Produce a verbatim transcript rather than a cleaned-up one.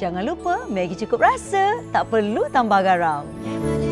Jangan lupa, Maggi cukup rasa, tak perlu tambah garam.